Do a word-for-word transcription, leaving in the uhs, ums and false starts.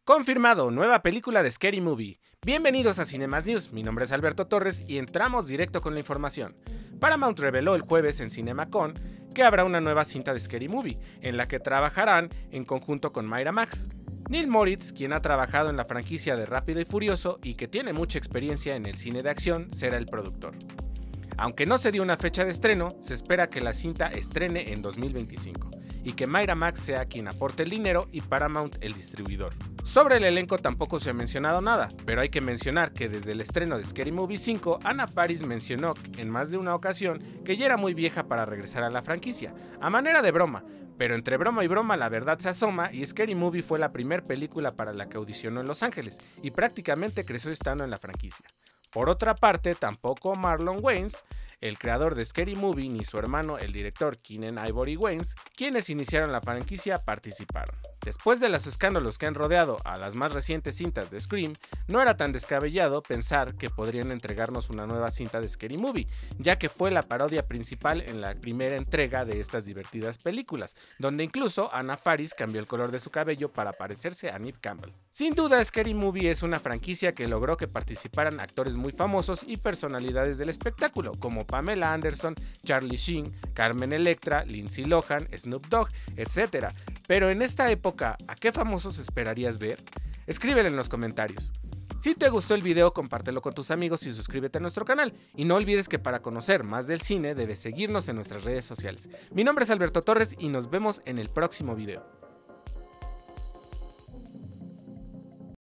Confirmado, nueva película de Scary Movie. Bienvenidos a Cinemas News, mi nombre es Alberto Torres y entramos directo con la información. Paramount reveló el jueves en CinemaCon que habrá una nueva cinta de Scary Movie, en la que trabajarán en conjunto con Miramax. Neil Moritz, quien ha trabajado en la franquicia de Rápido y Furioso y que tiene mucha experiencia en el cine de acción, será el productor. Aunque no se dio una fecha de estreno, se espera que la cinta estrene en dos mil veinticinco y que Miramax sea quien aporte el dinero y Paramount el distribuidor. Sobre el elenco tampoco se ha mencionado nada, pero hay que mencionar que desde el estreno de Scary Movie cinco, Anna Faris mencionó en más de una ocasión que ya era muy vieja para regresar a la franquicia, a manera de broma, pero entre broma y broma la verdad se asoma y Scary Movie fue la primera película para la que audicionó en Los Ángeles y prácticamente creció estando en la franquicia. Por otra parte, tampoco Marlon Wayans, el creador de Scary Movie, ni su hermano, el director Keenen Ivory Wayans, quienes iniciaron la franquicia, participaron. Después de los escándalos que han rodeado a las más recientes cintas de Scream, no era tan descabellado pensar que podrían entregarnos una nueva cinta de Scary Movie, ya que fue la parodia principal en la primera entrega de estas divertidas películas, donde incluso Anna Faris cambió el color de su cabello para parecerse a Neve Campbell. Sin duda, Scary Movie es una franquicia que logró que participaran actores muy famosos y personalidades del espectáculo, como Pamela Anderson, Charlie Sheen, Carmen Electra, Lindsay Lohan, Snoop Dogg, etcétera. Pero en esta época, ¿a qué famosos esperarías ver? Escríbelo en los comentarios. Si te gustó el video, compártelo con tus amigos y suscríbete a nuestro canal. Y no olvides que para conocer más del cine debes seguirnos en nuestras redes sociales. Mi nombre es Alberto Torres y nos vemos en el próximo video.